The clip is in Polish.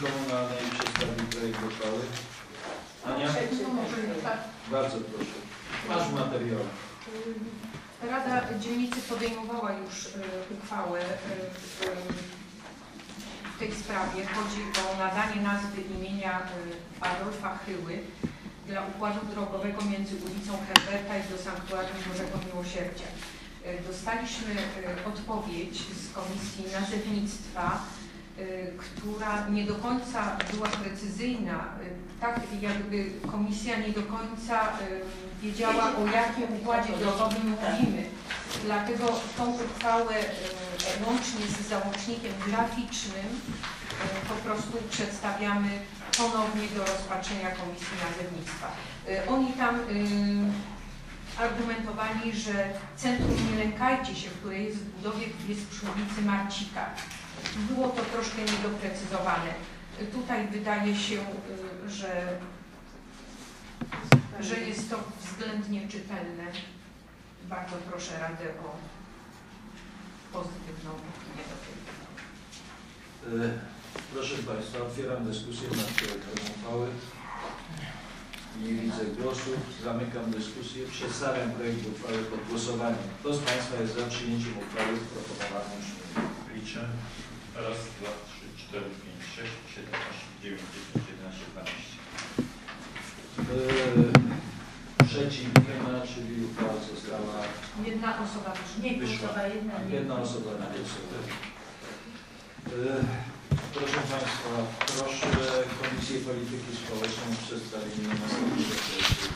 Komunalnej przedstawi projekt uchwały. Ania? Bardzo proszę. Masz materiał. Rada Dzielnicy podejmowała już uchwałę w tej sprawie. Chodzi o nadanie nazwy imienia Adolfa Chyły dla układu drogowego między ulicą Herberta i do Sanktuarium Bożego Miłosierdzia. Dostaliśmy odpowiedź z Komisji Nazewnictwa, która nie do końca była precyzyjna. Tak jakby komisja nie do końca wiedziała, o jakim układzie drogowym mówimy. Dlatego tą uchwałę łącznie z załącznikiem graficznym po prostu przedstawiamy ponownie do rozpatrzenia Komisji Nazewnictwa. Oni tam argumentowali, że Centrum Nie Lękajcie się, które jest w budowie, jest przy ulicy Marcika. Było to troszkę niedoprecyzowane. Tutaj wydaje się, że jest to względnie czytelne. Bardzo proszę Radę o pozytywną opinię do tej uchwały. Proszę Państwa, otwieram dyskusję nad projektem uchwały. Nie widzę głosów. Zamykam dyskusję. Przedstawiam projekt uchwały pod głosowaniem. Kto z Państwa jest za przyjęciem uchwały w proponowanym brzmieniu? Liczę. Raz, dwa, trzy, 4, 5, 6, 7, 8, 9, 10, 11, 12. Przeciw nie ma, czyli uchwała została Jedna osoba Wyszła. jedna osoba na głosowę. Proszę Państwa, proszę Komisję Polityki Społecznej o przedstawienie następnego projektu.